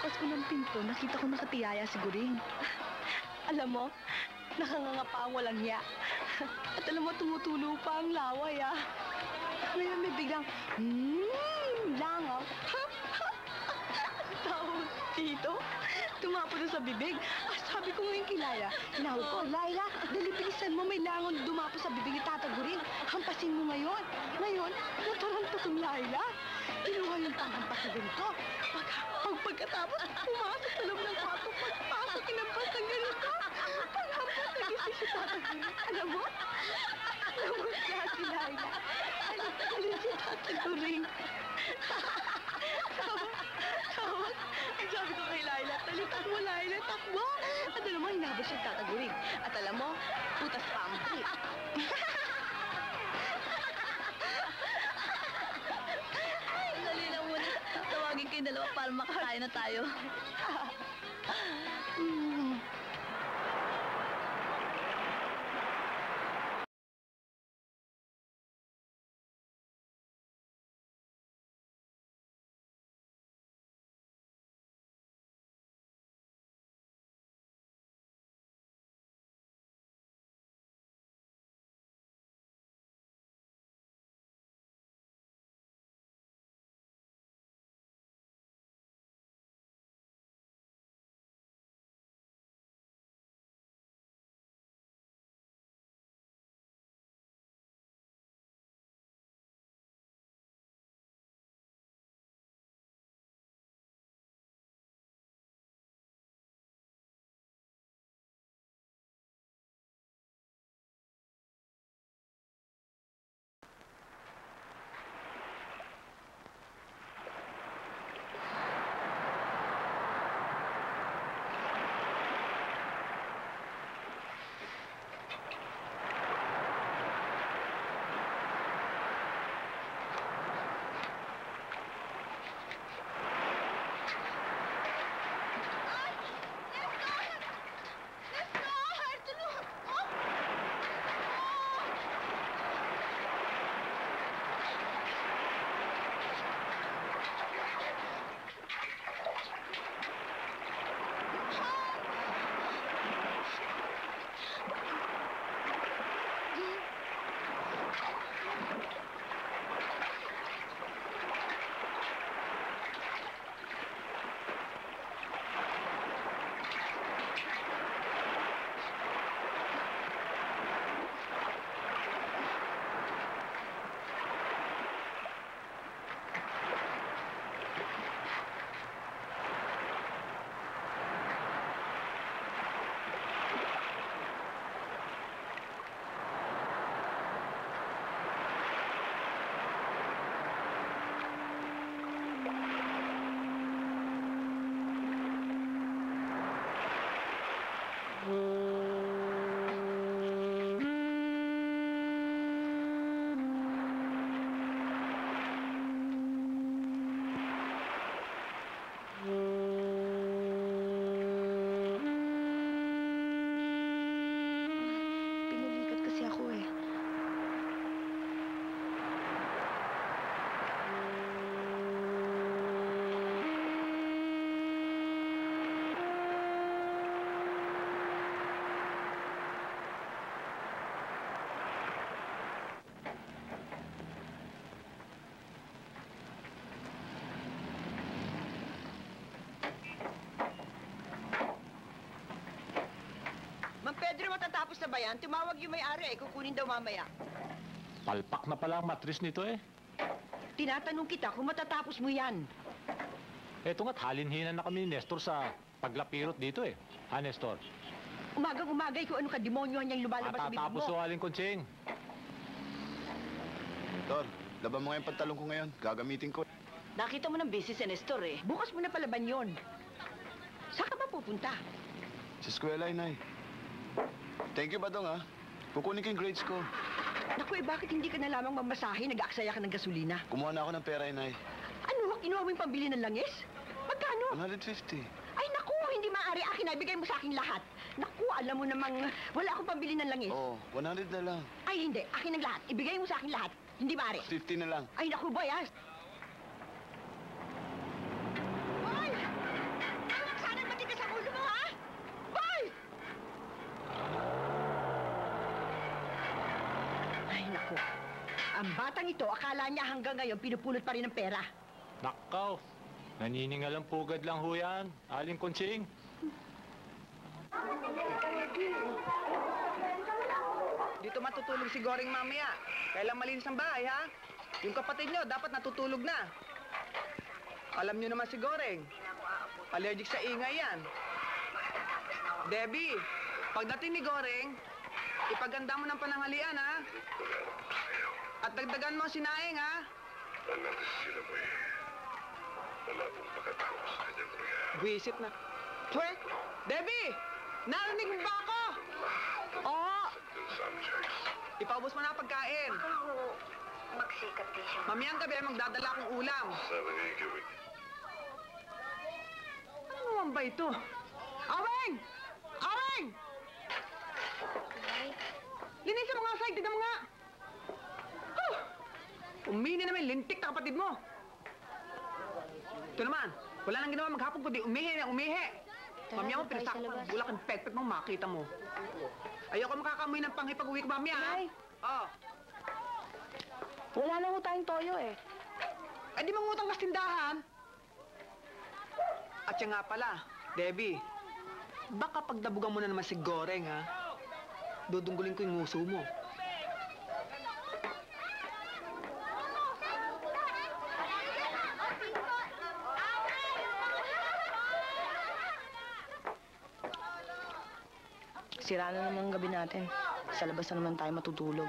Pagbukas ko ng pinto, nakita ko nakatiyaya si Guring. Alam mo, nakanganga pa ang walang hiya. At alam mo, tumutulo pa ang laway, ah. Ngayon may biglang, langaw. Tawag dito, tumapo na sa bibig. Sabi ko ngayon kilaya, hinawag ko, Laila, dali bilisan mo, may langaw na dumapo sa bibig ni Tata Guring. Hampasin mo ngayon. Ngayon, nataranta tong Laila. Kinuha yung panghampasin ko. Pagkatapos, pumasok sa loob ng kwarto. Pagpasok, kinampas ng ganito. Paghampas, nagising si Tata Guring. Alam mo? Kaya si Laila. Alis si Tata Guring. Tawag. Ang sabi ko kay Laila, talitan mo, Laila, takbo. At alam mo, hinabot siya Tata Guring. At alam mo, putas pa ang trip. Dali na muna. Tawagin kayo dalawa para makakain na tayo. Pedro, matatapos na ba yan? Tumawag yung may-ari, kukunin daw mamaya. Palpak na pala ang matris nito eh. Tinatanong kita kung matatapos mo yan. Eto nga't halinhinan na kami ni Nestor sa paglapirot dito eh. Ha, Nestor? Umagang-umagay kung ano ka-demonyohan niyang lumalabas sa bibig Matatapos mo. o Aling Kunching. Tor, laban mo nga yung pantalong ko ngayon. Gagamitin ko. Nakita mo ng busy si Nestor eh. Bukas mo na palaban yun. Saan ka ba pupunta? Sa eskwela, Inay. Thank you, Badong, ha? Kukunin ko yung grades ko. Naku, bakit hindi ka na lamang mamasahe? Nag-aaksaya ka ng gasolina. Kumuha na ako ng pera, Inay. Ano? Kinuha mo yung pambili ng langis? Magkano? 150. Ay, naku, hindi maaari. Akin na, ibigay mo sa aking lahat. Naku, alam mo namang wala akong pambili ng langis. Oo, 100 na lang. Ay, hindi. Akin ang lahat. Ibigay mo sa akin lahat. Hindi maaari. 50 na lang. Ay, naku, boy, ha? Boy! Ang batang ito, akala niya hanggang ngayon pinupulot pa rin ng pera. Nakaw, naniningalang pugad lang ho yan, Aling Konsing. Dito matutulog si Goring mamaya. Kailang malinis ang bahay, ha? Yung kapatid nyo, dapat natutulog na. Alam nyo naman si Goring. Allergic sa ingay yan. Debbie, pagdating ni Goring, ipaganda mo ng pananghalian, ha? At dagdagan mo ang sinaing, ha? Buisit na. Twerk! Debbie! Narinig mo ba ako? Oo! Ipaubos mo na ang pagkain. Magsikat din siya. Mamayang gabi ay magdadala akong ulam. Ano naman ba ito? Aweng! Aweng! Linisin mo nga sa tignan mo nga. Huh! Umini naman yung lintik na kapatid mo. Ito naman, wala nang ginawa maghapon kundi umihi na umihi. Mamaya mo, pinasakot ng bulak ang pekpek mo, makita mo. Ayoko makakamoy ng panghi pag-uwi ko mamaya, ha? Nay. Oo. Wala na ho tayong toyo eh. Eh, di mangutang ka sa tindahan. At siya nga pala, Debbie, baka pagdabugan mo na naman si Goreng, ha? Dudunggulin ko yung nguso mo. Sira na naman ang gabi natin. Sa labas na naman tayo matutulog.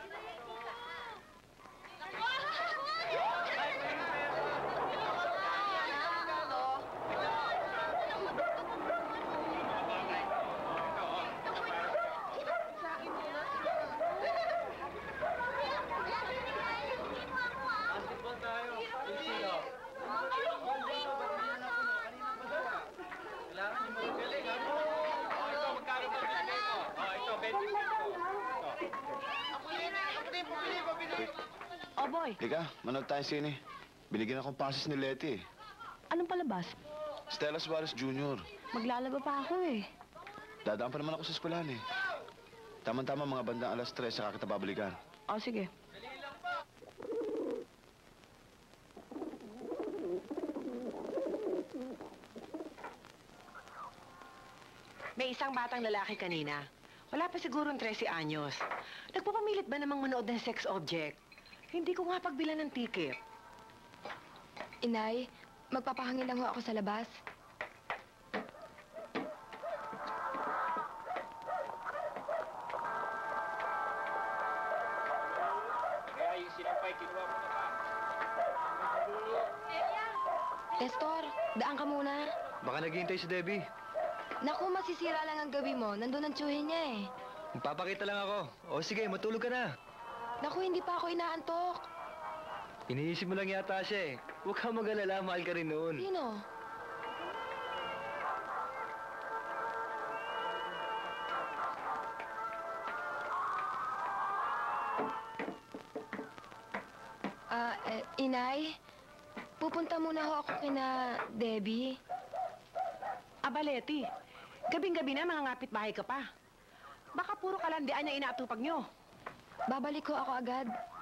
Oh boy, Lika, manood tayo sine. Binigyan akong passes ni Letty. anong palabas? Stella Suarez Jr. Maglalaba pa ako eh. Dadaan pa naman ako sa eskwelahan eh. Tama-tama mga bandang alas 3 saka kita babalikan. Oh, sige. May isang batang lalaki kanina. Wala pa sigurong 13 anyos. Nagpapamilit ba namang manood ng sex object? Hindi ko nga pagbilan ng ticket. Inay, magpapahangin lang ho ako sa labas. Kaya yung sinampay, kinuha mo na ba? Nestor, daan ka muna. Baka naghihintay si Debbie. Naku, masisira lang ang gabi mo. Nandun ang tsuhin niya eh. Magpapakita lang ako. O sige, matulog ka na. Naku, hindi pa ako inaantok. Iniisip mo lang yata siya eh. Huwag kang mag-alala, mahal ka rin noon. Sino? Inay, pupunta muna ho ako kina Debbie. Abaleti, gabing-gabi na mga ngapit bahay ka pa. Baka puro kalandian niya inaatupag nyo. Babalik ho ako agad.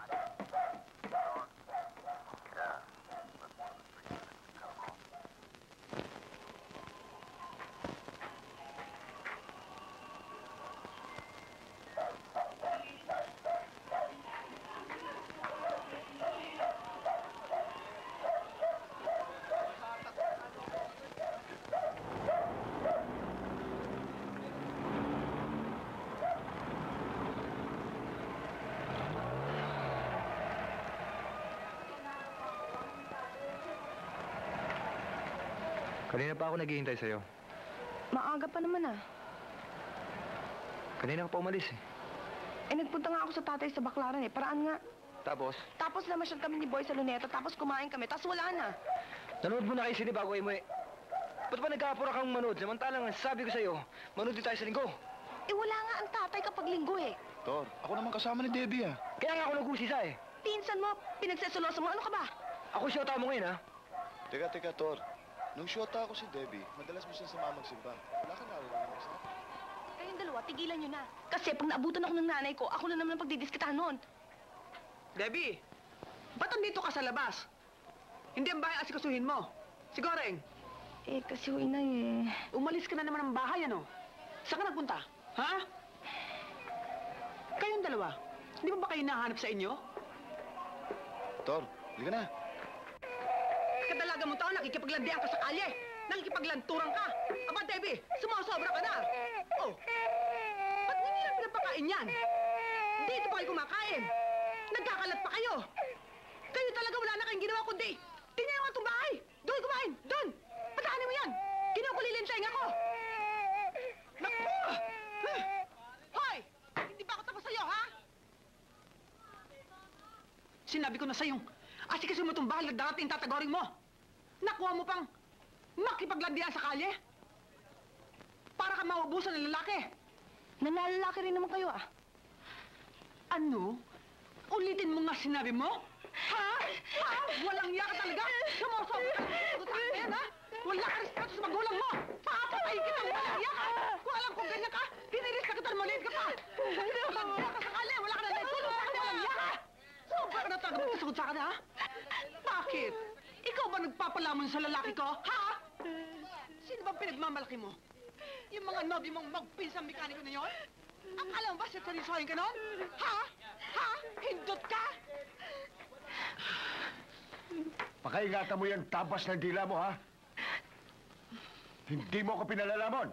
Kanina pa ako naghihintay sa'yo. Maaga pa naman ah. Kanina ka pa umalis eh. Eh, nagpunta nga ako sa tatay sa Baklaran eh. Paraan nga. Tapos, Tapos namasyal kami ni Boy sa Luneta, tapos kumain kami, tapos wala na. nanood mo na kayo sini bago kayo umuwi. Ba't ba nagkapura kang manood? Samantalang sabi ko sa'yo, manood din tayo sa linggo. Eh, wala nga ang tatay kapag linggo eh. Tor, ako naman kasama ni Debbie ah. Kaya nga ako nag-usisa eh. Pinsan mo, pinagseselosa mo, ano ka ba? Ako siya tao mo ngayon ha. Teka, Tor. Nung shota ako si Debbie, madalas mo siya sama magsimba. Wala ka narinig sa akin. Kayong dalawa, tigilan nyo na. Kasi pag naabutan ako ng nanay ko, ako na naman ang pagdidiskitahan noon. Debbie, ba't andito ka sa labas? Hindi ang bahay asikasuhin mo. Si Goreng, Eh, kasi ho, inay eh. umalis ka na naman ng bahay, ano? Saan ka nagpunta? Ha? Kayong dalawa, hindi mo ba kayo nahanap sa inyo? Tor, hindi ka na. Kadalaga mo tao, nakikipaglandian ka sa kalye. Nakikipaglanturan ka. Aba, Debbie, sumasobra ka na. Oh, ba't hindi nila pinapakain yan? Dito pa kayo kumakain. Nagkakalat pa kayo. Kayo talaga wala na kayong ginawa kundi. Tingnan mo itong bahay. Doon kumain, doon. Patahanin mo yan. Kinukulilin sa ako. Naku! Hoy! Hindi pa ako tapos sa'yo, ha? Sinabi ko na sa'yo, kasi mo itong bahay na darating tatagoring mo. Nakuha mo pang makipaglandian sa kalye. Para ka maubusan ng lalaki. Nanlalaki rin naman kayo ah. Ano? Ulitin mo nga sinabi mo? Ha? Ha? Walang iya ka talaga? Sumusobra ka ng sagot sa akin, ha? Wala ka respeto sa magulang mo! Papatay kita! Walang iya ka! Kung alam kong ganyan ka, hiniris na kita na maliit ka pa! Maglandian ka sa kalye! Wala ka na naitulong sa akin! Walang iya ka! Sobra ka na talaga magkasagot sa akin, ha? Bakit? Ikaw ba nagpapalamon sa lalaki ko? Ha? Sino bang pinagmamalaki mo? Yung mga nobby mong magpinsang mekaniko na yon? Akala mo ba sa tarisohin ka nun? Ha? Ha? Hindot ka? Pakaingatan mo yung tabas ng dila mo, ha? Hindi mo ko pinalalamon.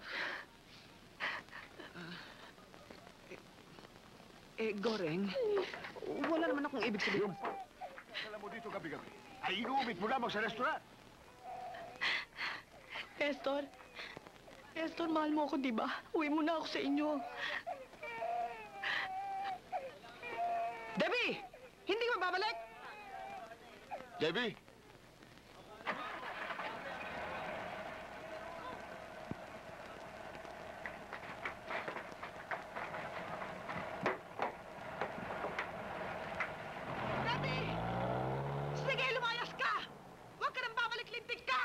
Goreng, wala naman akong ibig sabihin. Yung alam mo dito gabi-gabi, ay inuumit mo lamang sa restaurant. Estor, mahal mo ako, di ba? Uwi mo na ako sa inyo. Debbie! Hindi ka babalik? Debbie! Debbie! Sige, lumayas ka! Huwag ka nang babalik, lintik ka!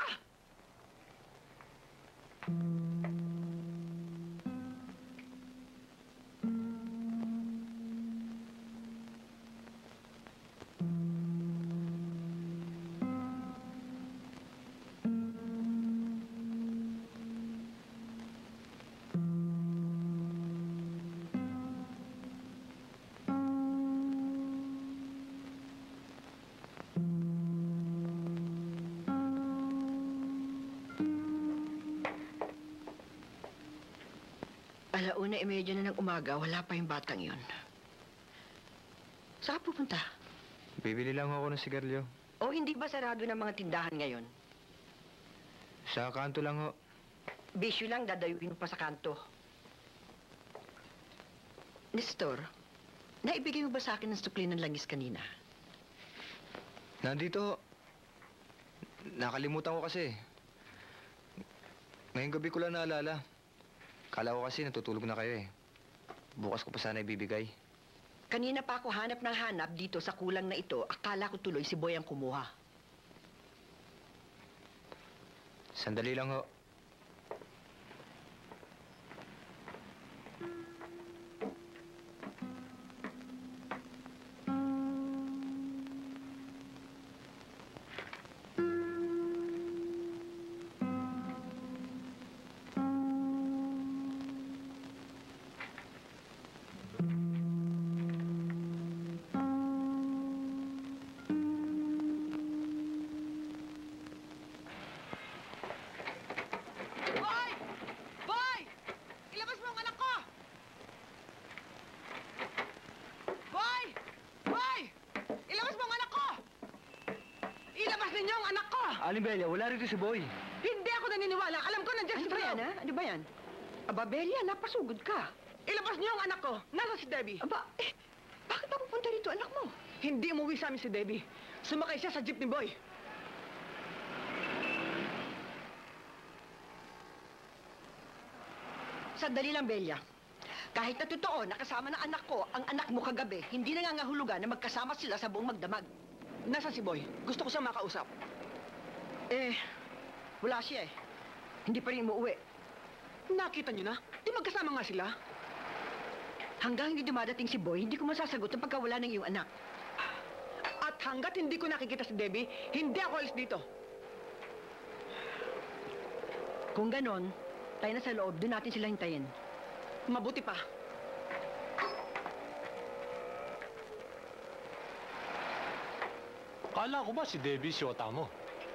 Alauna, imedya na ng umaga, wala pa yung batang yun. Saan ka pupunta? Bibili lang ako ng sigarilyo. O hindi ba sarado ng mga tindahan ngayon? Sa kanto lang ho. Bisyo lang, dadayuin mo pa sa kanto. Nestor, naibigay mo ba sa akin ng sukli ng langis kanina? Nandito ho. Nakalimutan ko kasi. Ngayong gabi ko lang naalala. Kala ko kasi natutulog na kayo eh. Bukas ko pa sana ibibigay. Kanina pa ako hanap ng hanap dito sa kulang na ito. Akala ko tuloy si Boy ang kumuha. Sandali lang ho. Boy! Boy! Ilabas mo ang anak ko! Boy! Boy! Ilabas mo ang anak ko! Ilabas ninyo ang anak ko! Aling Belia, wala rito si Boy. Hindi ako naniniwala. Alam ko nandiyan si Ano ba yan, Flo. ha? Ano ba yan? Aba, Belia, napasugod ka. Ilabas niyo ang anak ko. Nasa si Debbie. Aba, bakit ba pupunta rito, anak mo? Hindi umuwi sa amin si Debbie. Sumakay siya sa jeep ni Boy. Sandali lang, Belia. Kahit na totoo, nakasama ng anak ko, ang anak mo kagabi, hindi nangangahulugan na magkasama sila sa buong magdamag. Nasa si Boy. Gusto ko siya makausap. Wala siya eh. Hindi pa rin umuwi. Nakita niyo na? Di magkasama nga sila. Hanggang hindi dumadating si Boy, hindi ko masasagot ang pagkawala ng iyong anak. At hanggat hindi ko nakikita si Debbie, hindi ako alis dito. Kung ganon, tayo na sa loob. Doon natin sila hintayin. Mabuti pa. Kala ko ba si Debbie siyota mo?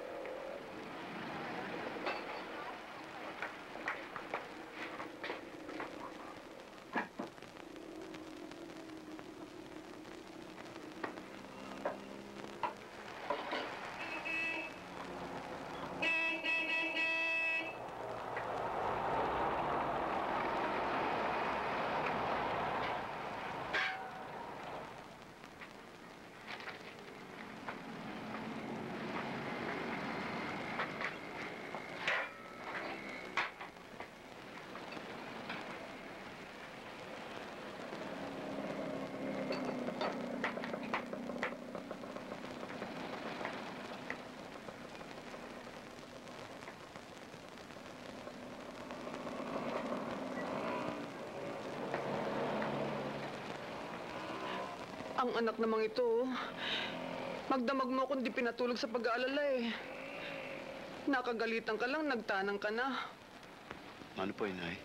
Ang anak namang ito, magdamag mo kung di pinatulog sa pag-aalala eh. Nakagalitan ka lang, nagtanang ka na. Ano po, inay?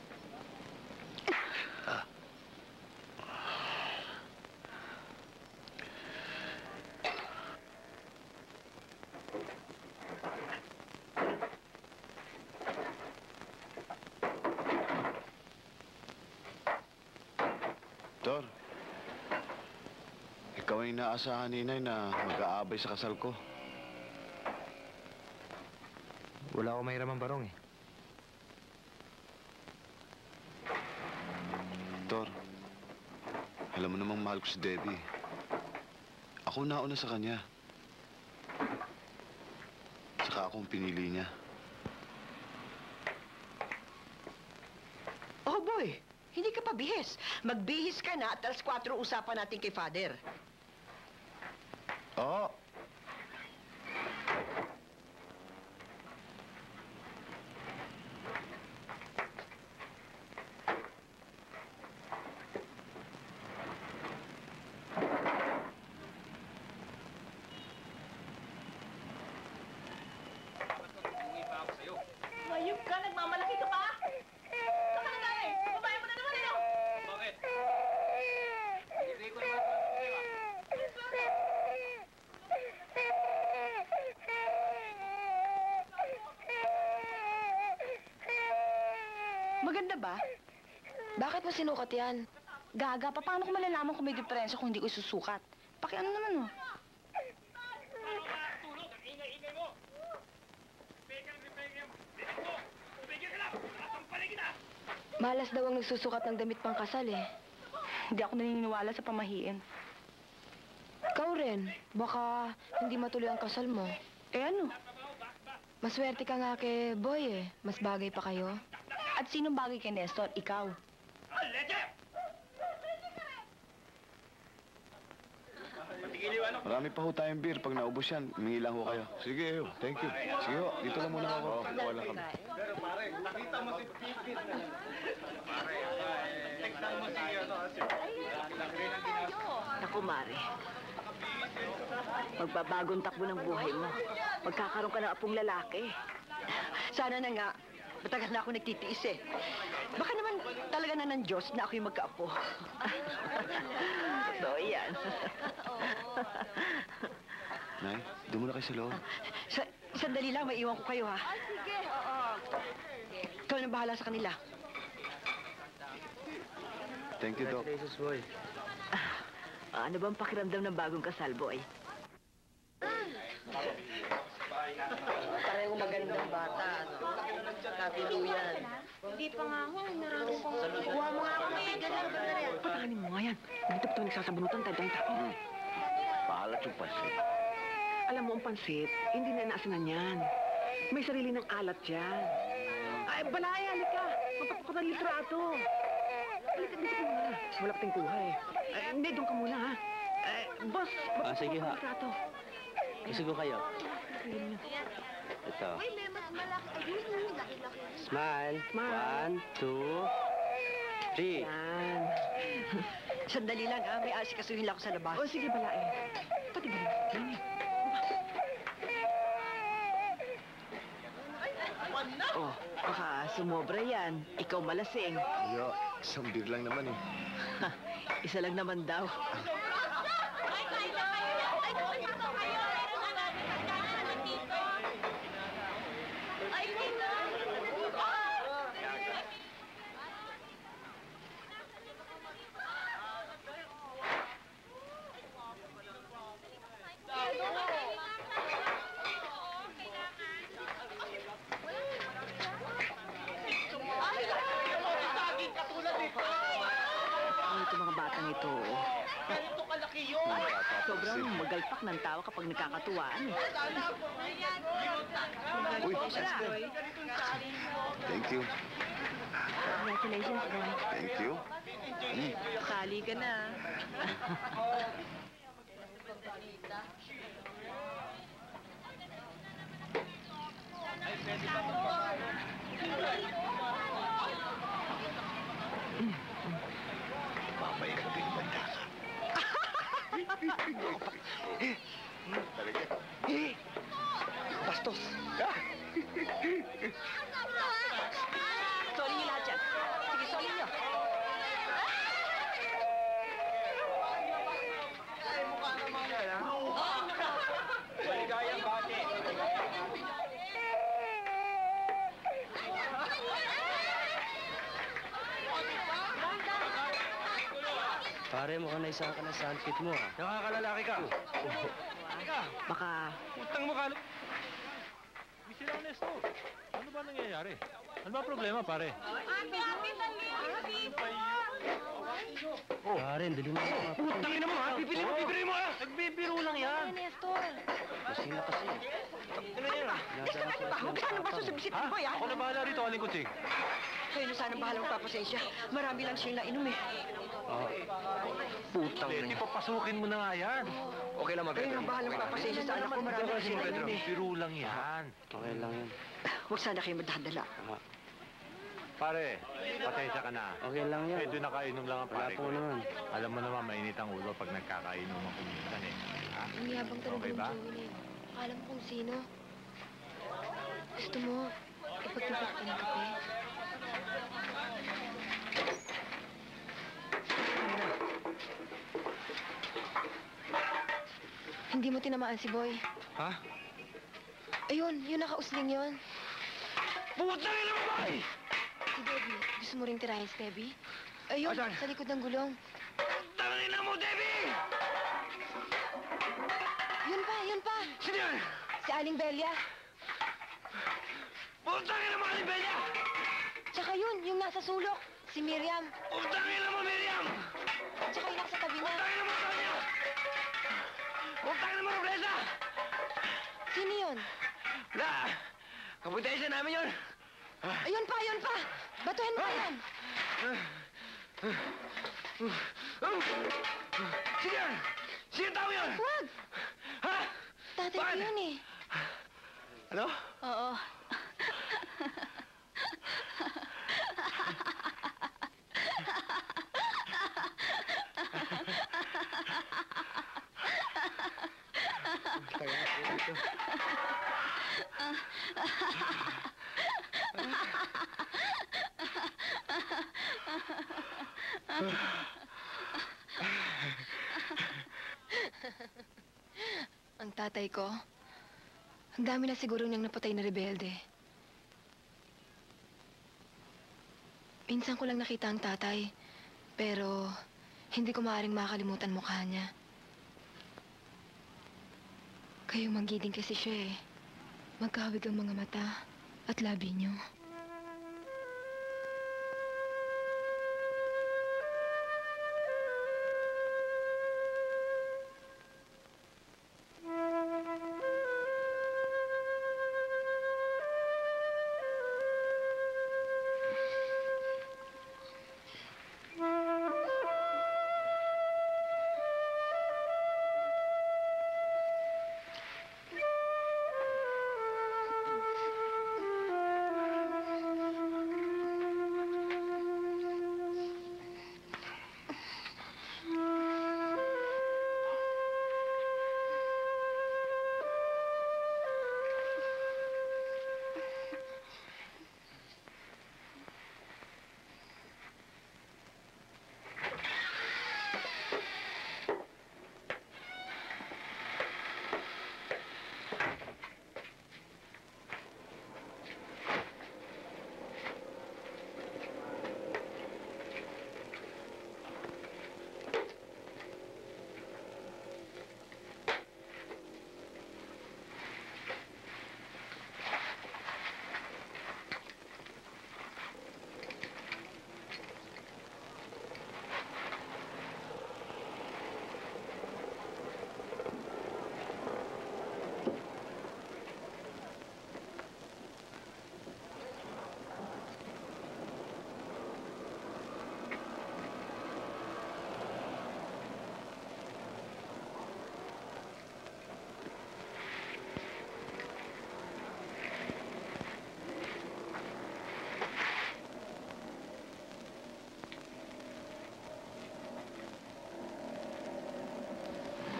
Tor, ikaw ay inaasahan ni inay na mag-aabay sa kasal ko. Wala akong mahiramang barong eh. Tor, alam mo namang mahal ko si Debbie. Ako nauna sa kanya. Saka akong pinili niya. Oh boy, hindi ka pa bihis. Magbihis ka na at alas 4 usapan natin kay Father. Oo. Mayroon ka, nagmamalaki ka pa? Saan ka nagaling? Babae mo na naman eh, no? Bakit? Hindi ko naman Maganda ba? Bakit mo sinukat yan? Gaga, paano ko malalaman kung may diferensya kung hindi ko isusukat? Pakiano naman, oh. Malas daw ang nagsusukat ng damit pang kasal, eh. Hindi ako naniniwala sa pamahiin. Ikaw rin. Baka hindi matuloy ang kasal mo. Eh ano? Maswerte ka nga kay Boy, eh. Mas bagay pa kayo. At sinong bagay kay Nestor? Ikaw. Marami pa ho tayong beer. Pag naubos yan, humingi lang ho kayo. Sige, ho. Thank you. Sige ho, dito lang muna ako. Wala kami. Naku, Mare. Magbabagong takbo ng buhay mo. Magkakaroon ka ng apong lalaki. Sana na nga. Matagal na ako nagtitiis eh. Baka naman talaga na ng Diyos na ako yung magkaapo. Totoo yan. Nay, doon muna kayo sa loob. Sandali lang, maiwan ko kayo ha. Ay, sige, oo. Ikaw na bahala sa kanila. Thank you, Doc. Congratulations, boy. Ano bang pakiramdam ng bagong kasal, Boy? Parang magandang bata, no? Kapiluyan. Hindi pa nga ako, marami pang... Kuha mo nga ako, may ganun ba na rin? Patahanin mo nga yan. Dito pa ito nagsasabunutan tayo ng tao. Paalat yung pansit. Alam mo ang pansit, hindi na inaasinan yan. May sarili ng alat yan. Ay, balay, halika. Magpapakot ng litrato. Halika, dito ka muna. Wala pa tayong kuha eh. Hindi, doon ka muna ha. Boss, sige, ha. litrato. Gusto ko kayo. Ito. Uy, may mas malaki. Ayun, laki-laki. Smile. Smile. 1, 2, 3. Yan. Sandali lang ha, may asikasuhin lang ako sa labas. O, sige, balay. Pati ganun. Oh, baka sumobra yan. Ikaw malasing. Yo, isang beer lang naman eh. Isa lang naman daw. Ay, kain na kayo. Ay, dito kayo. Meron na natin pagkain dito. Ay, dito. Ay, ito mga batang ito. Sobrang magalpak ng tao kapag nagkakatuwaan eh. Uy, thank you. Congratulations, Boy. Thank you. Sali ka na. Mamaya ka bigmanda ka. Talaga. Bastos! Solin niyo lahat yan. Sige, solin niyo. Maligayang bati! Pare, mukhang naisa ka na sa outfit mo, ah. Nakakalalaki ka! Baka Utang mo ka! Mr. Ernesto, ano ba nangyayari? Ano ba problema, pare? Pare, dali mo na. Utang ina mo ha! Bibili mo ha! Nagbibiro lang yan. Kasi na kasi. Ano yan ha? Nasa na sa huwag sana ba susubisip Ha? mo yan? Ako na bahala rito, Aling Kutsing. Kayo na sana bahala magpapasensya. Marami lang siyang nainom eh. Putang Hindi, papasukin mo na nga yan. Okay lang, Kayo na bahala magpapasensya sa anak ko. Marami lang siyang nainom eh. Biro lang yan. Okay lang yun. Huwag sana kayo madadala. Pare, pasensya ka na. Okay lang yan. Medyo nakainom lang ang Wala pare po ko. naman. Alam mo naman, mainit ang ulo pag nagkakainom ang kuminsan eh. Ha? Ang yabang talaga Okay ng ba? Joey. Akala mo kung sino. Gusto mo, ipagpipat ka ng kape? Hindi mo tinamaan si Boy. Ha? Ayun, yun nakausling yun. Putang ina mo, boy! Si Debbie, gusto mo ring tirahin si Debbie? Ayun, Asan? sa likod ng gulong. Putang ina mo, Debbie! Yun pa! Sino yan? Si Aling Belia. Putang ina mo, Alibella! Tsaka yun, yung nasa sulok. Si Miriam. Putang ina mo, Miriam! Tsaka yung nasa tabi niya. Putang ina mo, Sonia! Putang ina mo, Roblesa! Sino yun? Wala! Kaputation namin yun! Ayun pa! Batuhin mo yan! Sino yan? Sino tao yun? Wag! Ha? Tatay ko Bakit? yun eh. Ano? Oo. Ang tatay ko, ang dami na siguro niyang napatay na rebelde. Minsan ko lang nakita ang tatay, pero hindi ko maaaring makalimutan mukha niya. Kayo manggiding kasi siya eh. Magkahawig ang mga mata at labi niyo.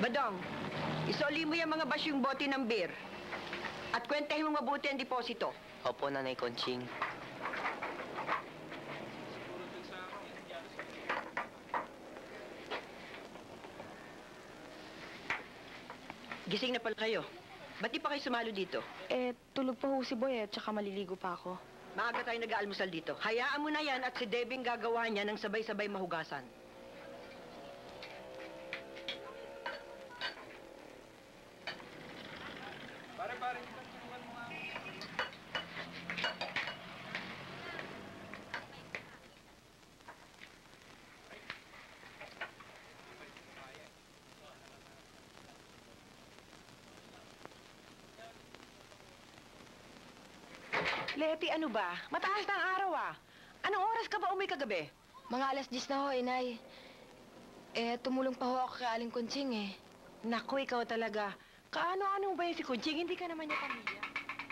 Badong, isoli mo yung mga basyong bote ng beer. At kwentahin mo mabuti ang deposito. Opo, Nanay Conching. Gising na pala kayo. Ba't di pa kayo sumalo dito? Tulog pa ho si Boy tsaka maliligo pa ako. Maaga tayo nag-aalmusal dito. Hayaan mo na yan at si Debing gagawa niya ng sabay-sabay mahugasan. Leti, ano ba? Mataas na ang araw ah. Anong oras ka ba umuwi kagabi? Mga alas 10 na ho, inay. Tumulong pa ho ako kay Aling Conching eh. Naku, ikaw talaga. Kaano-ano ba yung si Kunching? Hindi ka naman niya pamilya.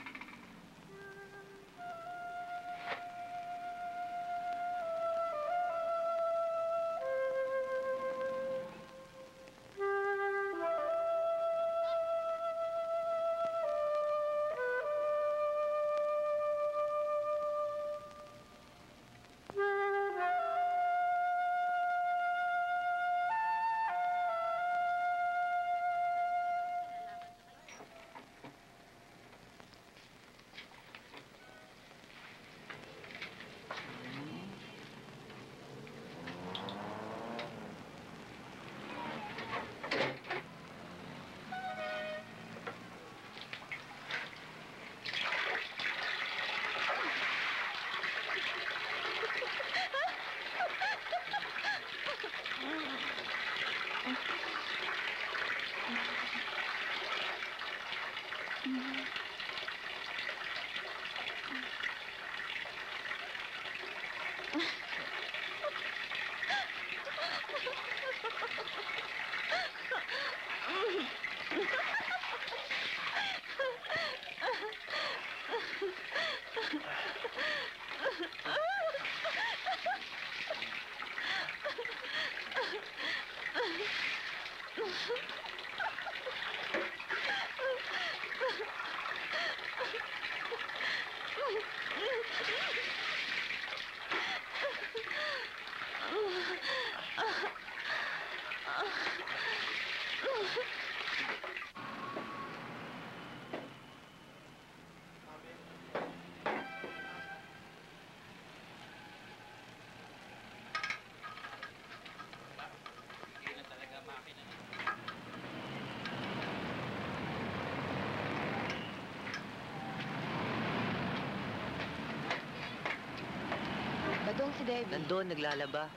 Badong si Debbie. Nandun, naglalaba.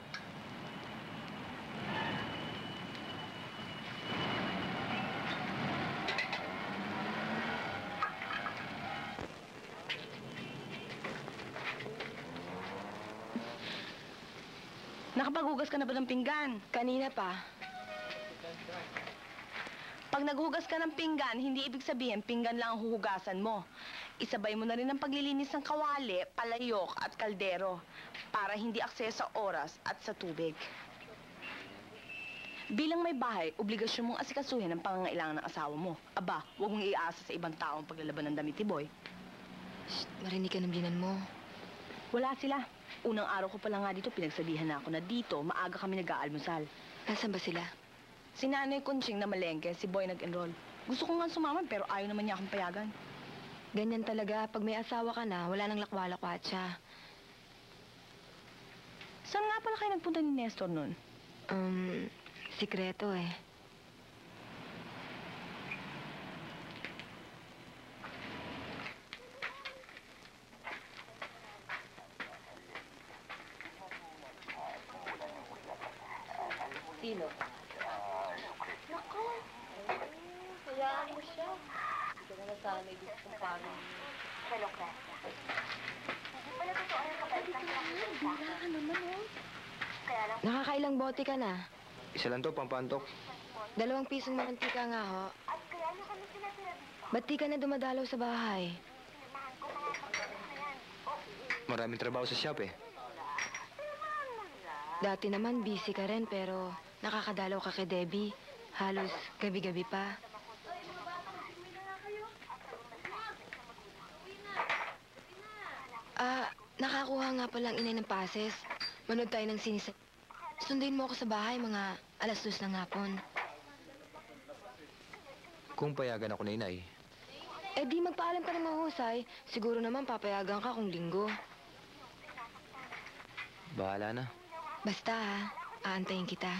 Nakapaghugas ka na ba ng pinggan? Kanina pa. Pag naghugas ka ng pinggan, hindi ibig sabihin pinggan lang ang huhugasan mo. Isabay mo na rin ang paglilinis ng kawali, palayok at kaldero para hindi akseso sa oras at sa tubig. Bilang may bahay, obligasyon mong asikasuhin ang pangangailangan ng asawa mo. Aba, huwag mong iasa sa ibang taong paglalaban ng damit ni Boy. Shh, marinig ka ng binan mo. Wala sila. Unang araw ko pa lang nga dito, pinagsabihan na ako na dito, maaga kami nag-aalmusal. Nasaan ba sila? Si Nanay Conching na malengke, si Boy nag-enroll. Gusto ko nga sumama pero ayaw naman niya akong payagan. Ganyan talaga. Pag may asawa ka na, wala nang lakwalakwat siya. Saan nga pala kayo nagpunta ni Nestor nun? Sikreto eh. Sino? Naku! Hayaan mo siya. Hindi ka na nasanay dito kung paano. Hello, Crescia. Hindi pala totoo yung kapalitan sa bira ka naman, oh. Kaya lang... Nakakailang bote ka na? Isa lang to, pampantok. 2 pisong mantika nga ho. At kaya nyo kami sinatira dito. Ba't di ka na dumadalaw sa bahay? Pinirmahan ko mga pagkakas na yan. Maraming trabaho sa shop eh. Dati naman busy ka rin pero nakakadalaw ka kay Debbie. Halos gabi-gabi pa. Nakakuha nga palang inay ng pases. Manood tayo ng sinisa. Sundin mo ako sa bahay mga 2:00 ng hapon. Kung payagan ako na inay, Eh di magpaalam ka ng mahusay. Siguro naman papayagan ka kung linggo. bahala na. Basta ha, aantayin kita.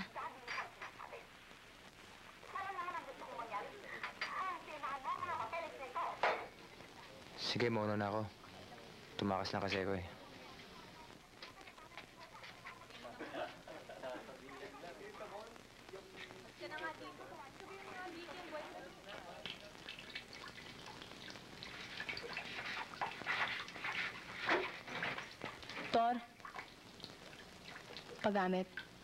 Sige, mauna na ako. Tumakas na kasi ako eh. Tor, paggamit.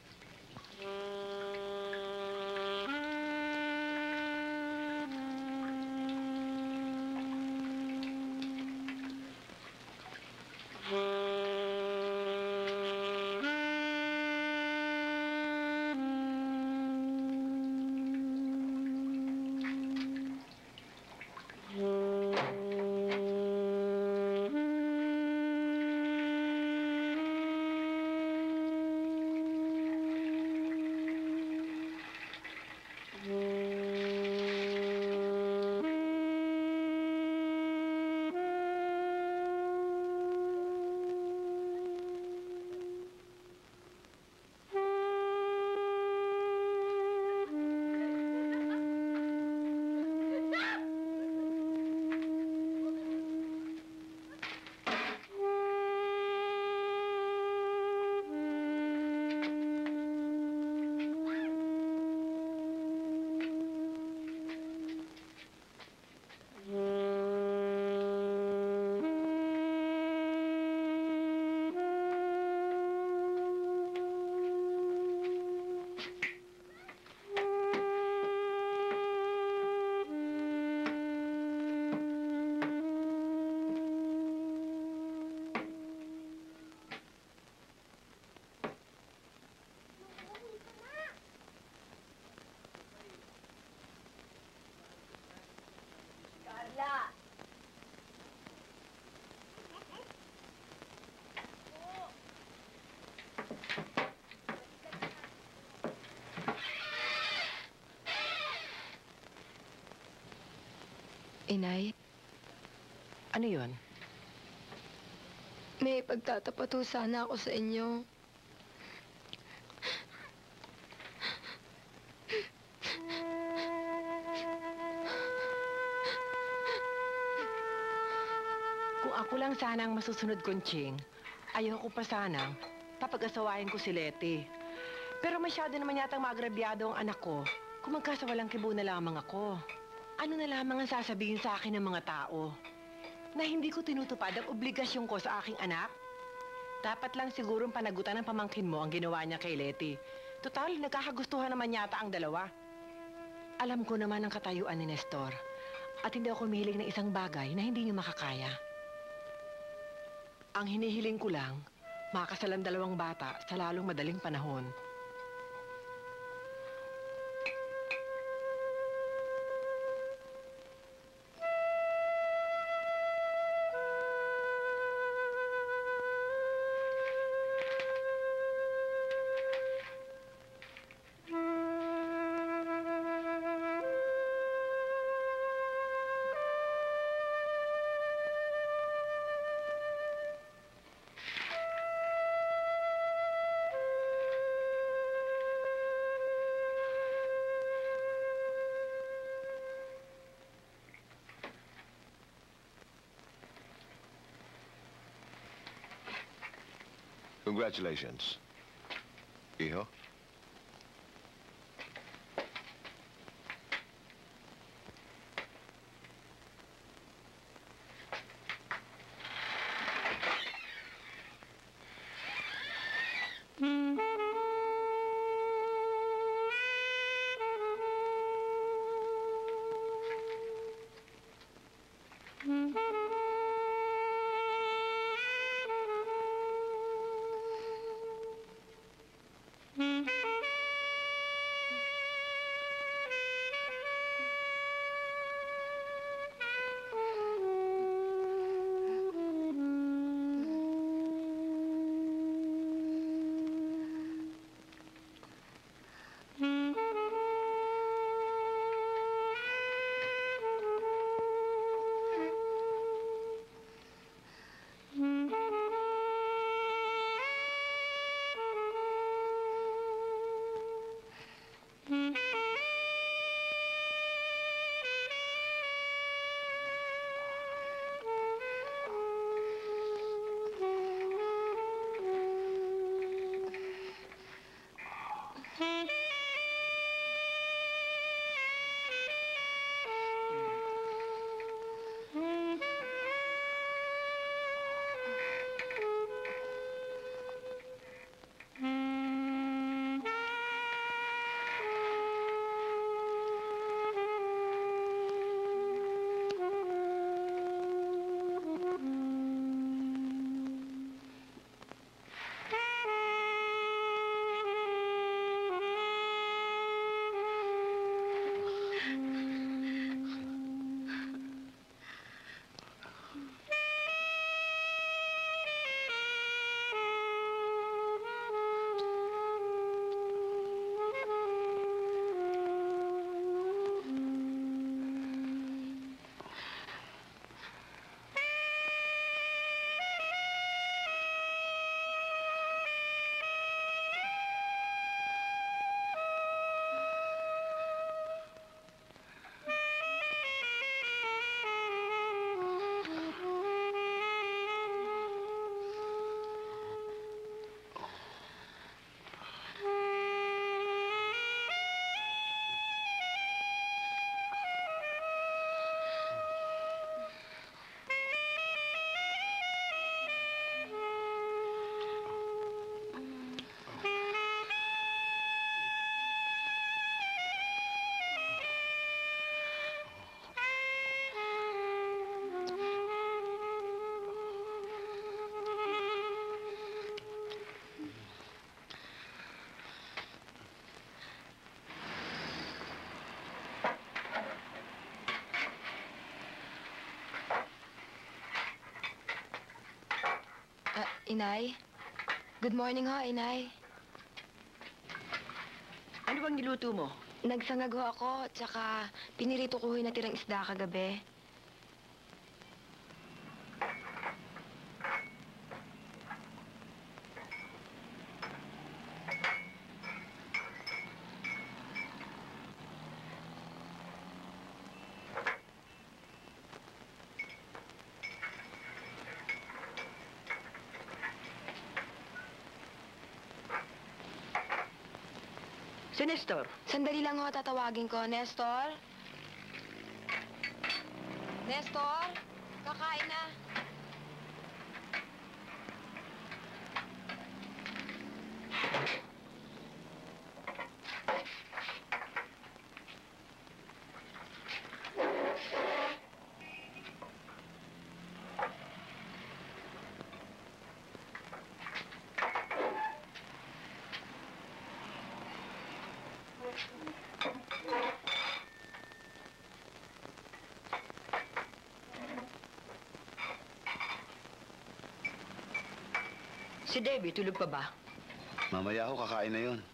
Inay, Ano yun? may pagtatapat ho sana ako sa inyo. Kung ako lang sana ang masusunod kong Ching, ayoko pa sanang papag-asawain ko si Leti. Pero masyado naman yatang maagrabyado ang anak ko kung magkasawalang kibo na lamang ako. Ano na lamang ang sasabihin sa akin ng mga tao? Na hindi ko tinutupad ang obligasyon ko sa aking anak? Dapat lang sigurong panagutan ng pamangkin mo ang ginawa niya kay Leti. Total, nagkakagustuhan naman yata ang dalawa. Alam ko naman ang katayuan ni Nestor. At hindi ako humihiling ng isang bagay na hindi niya makakaya. Ang hinihiling ko lang, makasal ang dalawang bata sa lalong madaling panahon. Congratulations. Hijo? Inay? Good morning ho, Inay. Ano bang niluto mo? Nagsangag ho ako, tsaka pinirito ko ho yung natirang isda kagabi. Si Nestor. Sandali lang ho, tatawagin ko. Nestor? Nestor? Kakain na. Si Debbie, tulog pa ba? Mamaya ako kakain na yun.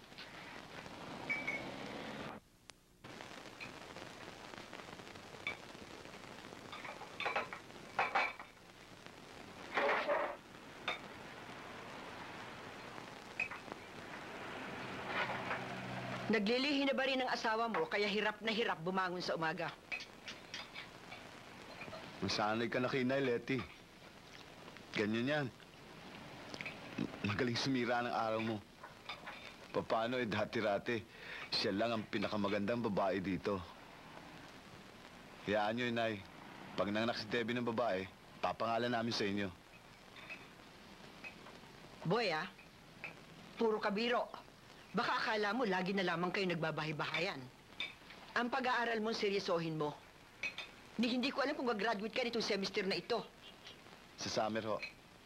Naglilihi na ba rin ang asawa mo, kaya hirap na hirap bumangon sa umaga? Masanay ka na kay Inay, Letty. Ganyan yan. Magaling sumira ng araw mo. Paano dati-rate, siya lang ang pinakamagandang babae dito. Hayaan nyo, Inay. Pag nanganak si Debbie ng babae, papangalan namin sa inyo. Boy, puro kabiro. Baka akala mo lagi na lamang kayo nagbabahay-bahayan. Ang pag-aaral mo, seryosohin mo. Hindi ko alam kung gagraduate ka nitong semester na ito. Sa summer ho.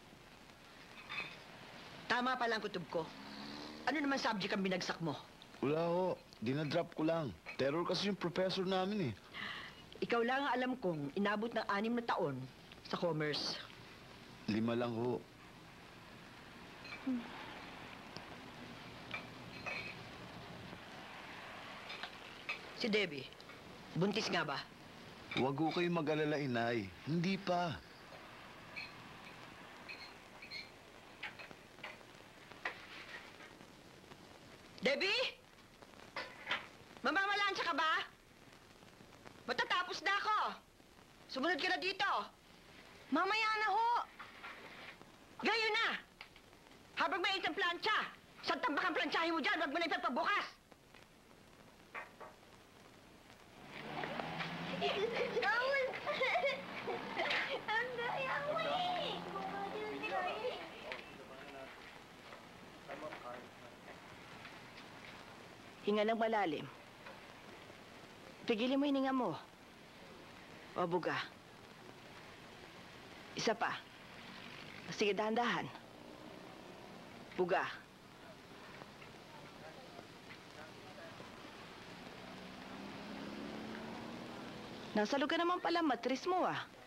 Tama pala ang kutob ko. Ano naman subject ang binagsak mo? Wala ho. Dinadrop ko lang. Terror kasi yung professor namin eh. Ikaw lang ang alam kong inabot ng 6 na taon sa commerce. 5 lang ho. Si Debbie, buntis nga ba? Huwag ho kayo mag-alala, Inay. Hindi pa. Debbie? Mamamalansya ka ba? Matatapos na ako. Sumunod ka na dito. Mamaya na ho. Gayon na! Habang may isang plancha, saan tambak ang planchahin mo dyan? Huwag mo na ipapabukas! Hinga ng malalim. Pigilin mo yung hininga mo. O, buga. Isa pa. Sige, dahan-dahan. Buga. Nasalo ka naman pala, matris mo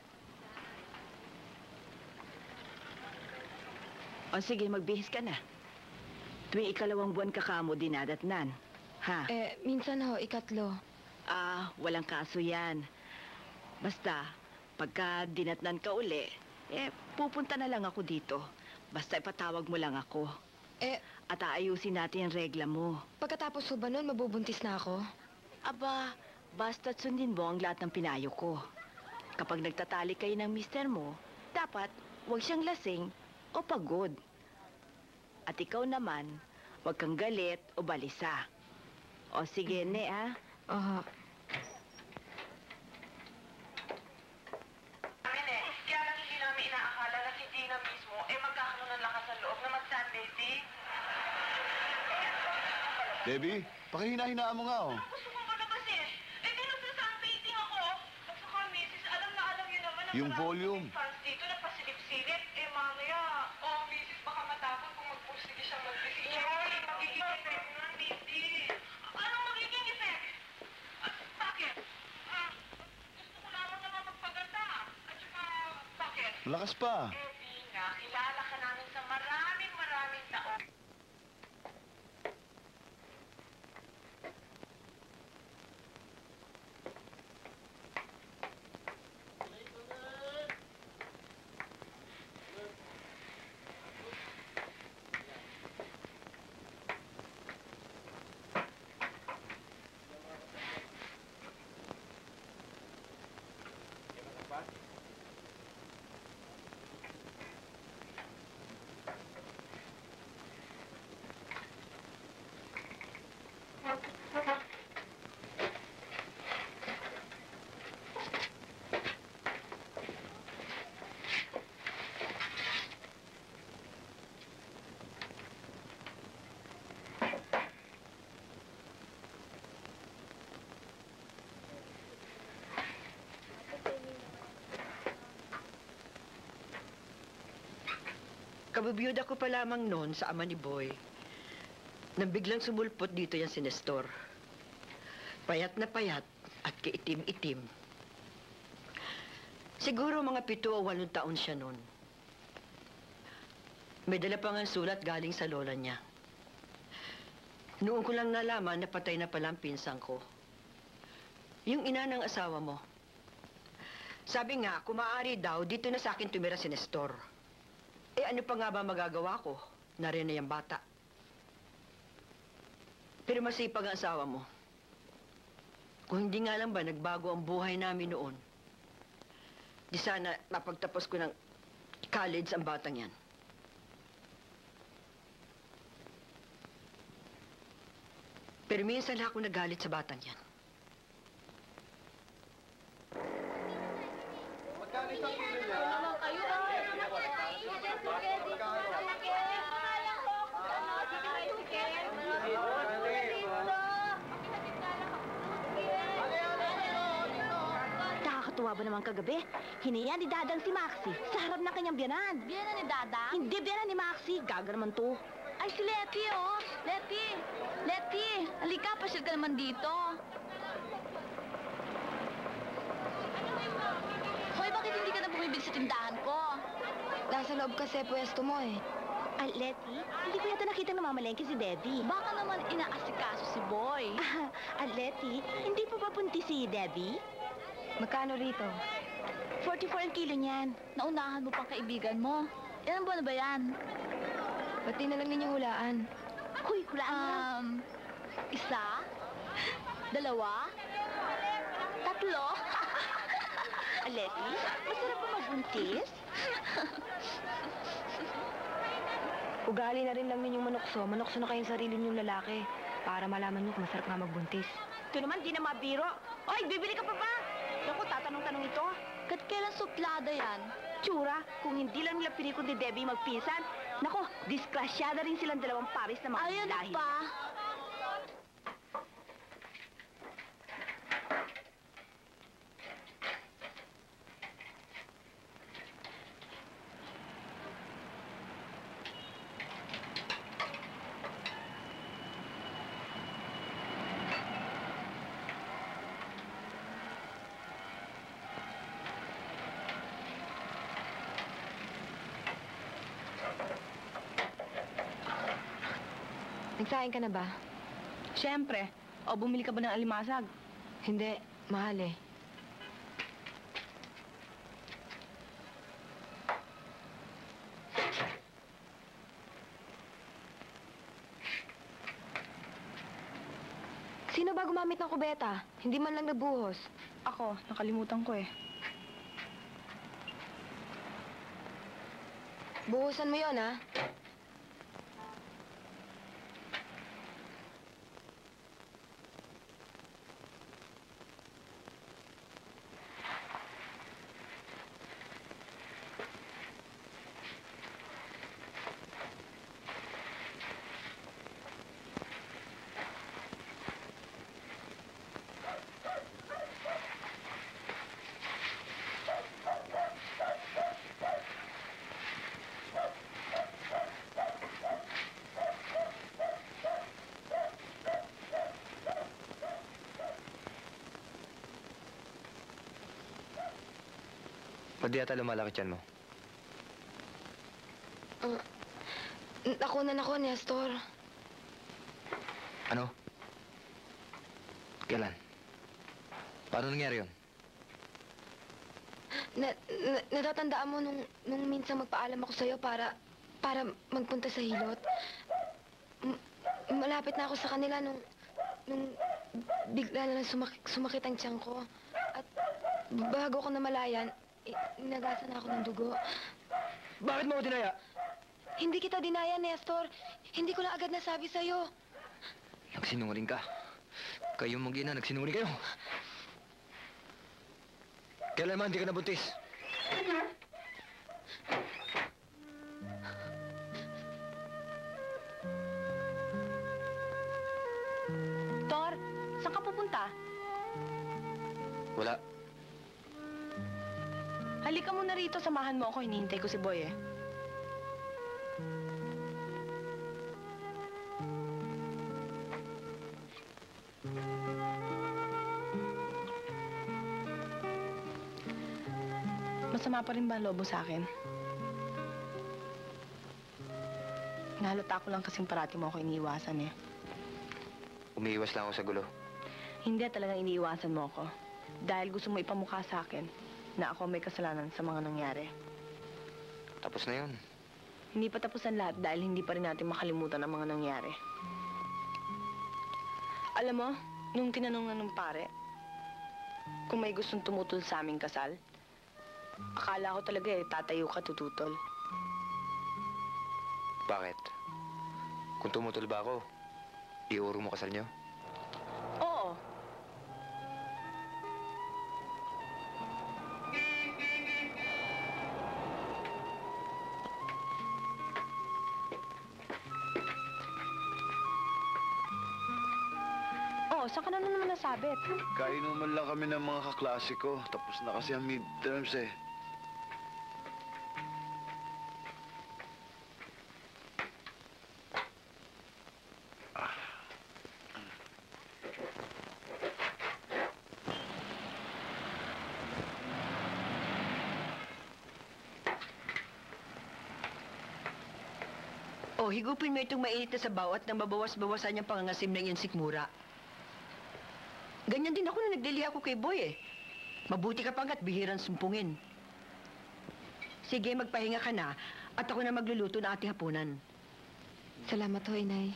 O sige, magbihis ka na. Tuwing 2 buwan ka kamo dinadatnan. Ha? Minsan ho, 3. Walang kaso yan. Basta, pagka dinatnan ka uli, pupunta na lang ako dito. Basta ipatawag mo lang ako. At aayusin natin ang regla mo. Pagkatapos ho ba nun, mabubuntis na ako? Aba, basta't sundin mo ang lahat ng pinayo ko. Kapag nagtatali kayo ng mister mo, dapat huwag siyang lasing o pagod. At ikaw naman, huwag kang galit o balisa. O sige, ne, Aha. Kaya lang hindi namin inaakala na si Gina mismo magkakaroon ng lakas ng loob na mag-Sunday tea. Debbie, pakihina-hinaan mo nga oh. Gusto kong palabasin. Di nagsa-Sunday tea ako. At saka, misis, alam na alam niyo naman na Yung marami volume. fans dito na pasilip-silip. Mamaya, misis, baka matakot kung magpursige siyang mag-visit. Magiging effect na, misis. Anong magiging effect? At bakit? Gusto ko lamang naman magpaganda. At saka, bakit? Malakas pa. Hindi nga. Nakilala ka namin sa maraming taon. Kabibiyuda ko pa lamang noon sa ama ni Boy. Nang biglang sumulpot dito yan si Nestor. Payat na payat at kaitim-itim. Siguro mga 7 o 8 taon siya noon. May dala pa nga sulat galing sa lola niya. Noon ko lang nalaman na patay na pala ang pinsang ko. Yung ina ng asawa mo. Sabi nga, kung maaari daw, dito na sa akin tumira si Nestor. Eh, ano pa nga ba magagawa ko? Narin na yung bata. Pero masipag ang asawa mo. Kung hindi nga lang ba nagbago ang buhay namin noon, di sana mapagtapos ko ng college ang batang yan. Pero minsan lang ako nagalit sa batang yan. Magkano isang kilo niya? Ano kayo? Nakakatuwa ba naman kagabi? Hiniyan ni Dadang si Maxie sa harap ng kanyang biyanan. Biyanan ni Dadang? Hindi biyanan ni Maxie. Gaga naman to. Ay, si Letty, oh. Letty! Letty! Halika, pasyal ka naman dito. Hoy, bakit hindi ka na bumibig sa tindahan ko? Nasa loob kasi pwesto mo eh. Letty, hindi ko yata nakita namamalengke si Debbie. Baka naman inaasikaso si Boy. Letty, hindi pa ba buntis si Debbie? Magkano rito? 44 ang kilo niyan. Naunahan mo pang kaibigan mo. Ilan buwan na ba yan? Pati na lang ninyo hulaan. Huy, hulaan mo lang. Isa? Dalawa? Tatlo? Letty, masarap ba magbuntis? Ugali na rin lang ninyong manokso. Manokso na kayong sarili ninyong lalaki. Para malaman niyo kung masarap nga magbuntis. Ito naman, di na mabiro. Oy, bibili ka pa ba? Naku, tatanong-tanong ito. Kat kailan suplada yan? Tsura, kung hindi lang nila pinikot ni Debbie magpisan, nako, diskrasyada rin silang dalawang pares na mga Ayun lahi. pa. Nagsaing ka na ba? Siyempre. O, bumili ka ba ng alimasag? Hindi. Mahal eh. Sino ba gumamit ng kubeta? Hindi man lang nabuhos. Ako, nakalimutan ko eh. Buhusan mo yon ha? Ba't di yata lumalaki tiyan mo? Nakunan ako, Nestor. Ano? Kailan? Paano nangyari yun? Natatandaan mo nung minsan magpaalam ako sa'yo para magpunta sa hilot? Malapit na ako sa kanila nung bigla na lang sumakit ang tiyan ko. At bago ko namalayan, nagasan ako ng dugo. Bakit mo ako dinaya? Hindi kita dinaya, Nestor. Hindi ko lang agad nasabi sa'yo. Nagsinungaling ka. Kayong mag-ina, nagsinungaling kayo. Kailan naman hindi ka nabuntis? Tor, saan ka pupunta? Wala. Halika muna rito, samahan mo ako. Hinihintay ko si Boy eh. Masama pa rin ba ang loob mo sa akin? Nahalata ko lang kasing parati mo ako iniiwasan eh. Umiiwas lang ako sa gulo. Hindi, talagang iniiwasan mo ako. Dahil gusto mo ipamukha sa akin na ako may kasalanan sa mga nangyari. Tapos na yun. Hindi pa tapos ang lahat dahil hindi pa rin natin makalimutan ang mga nangyari. Alam mo, nung tinanong ng pare, kung may gustong tumutol sa aming kasal, akala ko talaga tatayo ka tututol. Bakit? Kung tumutol ba ako, iurong mo kasal niyo? Oo. Saan ka na naman nasabit? Kainuman lang kami ng mga kaklase ko. Tapos na kasi ang midterms eh. Oh, higupin mo itong mainit na sabaw at nang mabawas-bawasan niyang pangangasim ng iyong sikmura. Ganyan din ako na nagliliha ko kay Boy eh. Mabuti ka pa nga't bihirang sumpungin. Sige, magpahinga ka na at ako na magluluto ng ating hapunan. Salamat ho, Inay.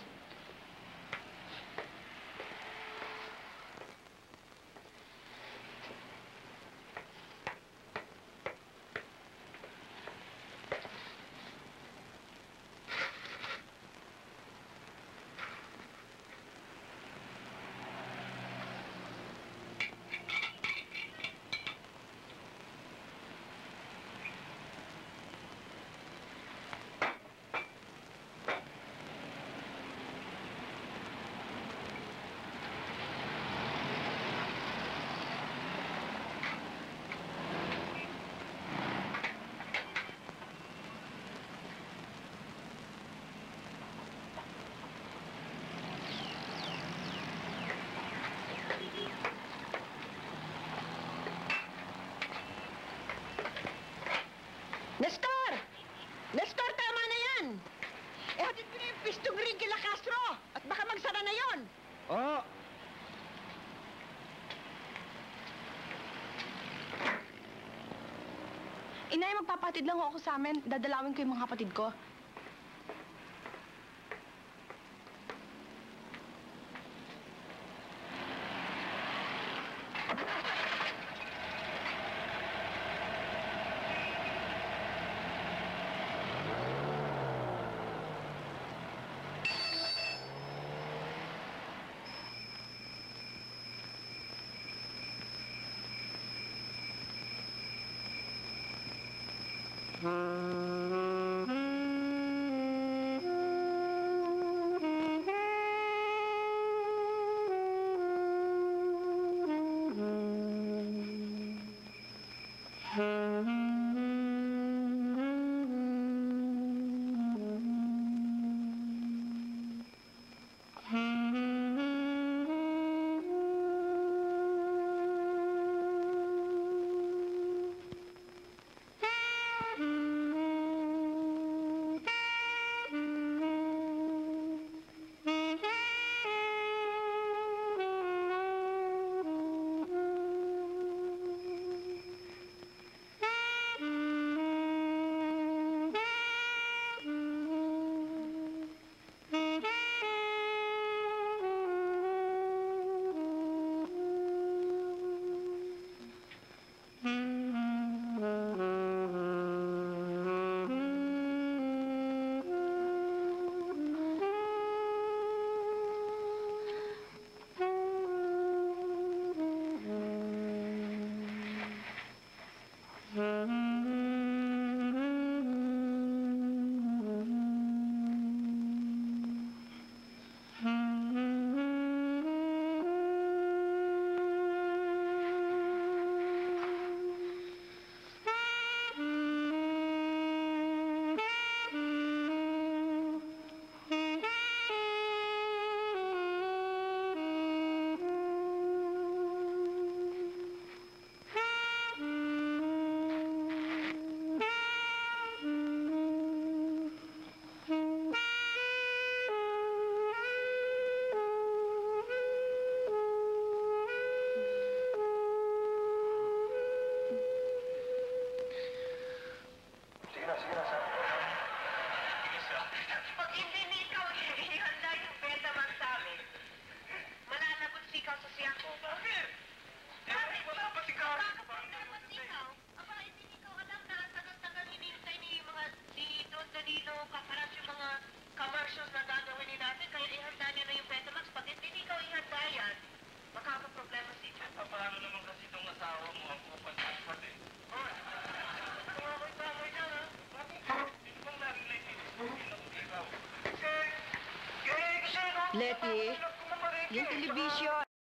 Nestor! Nestor, tama na yan! Hatid ko na yung pistong ring kila Castro at baka magsara na yon. Oo! Inay, magpapatid lang ako sa amin. Dadalawin ko yung mga kapatid ko. Letty, yung television.